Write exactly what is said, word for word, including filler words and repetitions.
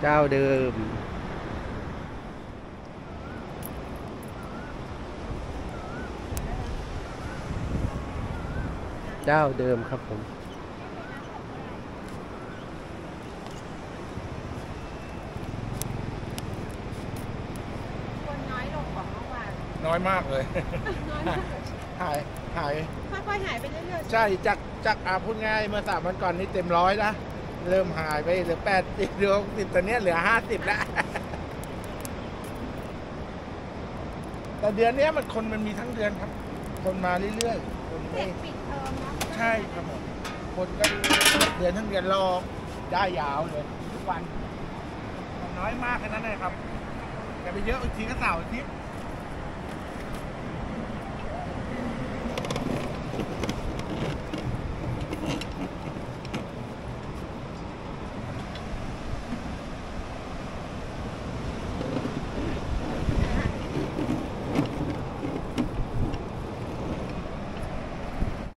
เจ้าเดิมเจ้าเดิมครับผมคนน้อยลงกว่าเมื่อวานน้อยมากเลยน้อยมากหายหายค่อยๆหายไปเรื่อยๆใช่จากจากอาพูดง่ายเมื่อสามวันก่อนนี้เต็มร้อยนะเริ่มหายไปเหลือแปดสิบเหลือหกสิบตอนนี้เหลือห้าสิบแล้วแต่เดือนนี้มันคนมันมีทั้งเดือนครับคนมาเรื่อยๆคนไม่ปิดเทอมนะใช่ครับผมคนก็เดือนทั้งเดือนรอได้ยาวเลยทุกวันน้อยมากแค่นั้นเลยครับแต่ไปเยอะอีกทีก็เสาร์อาทิตย์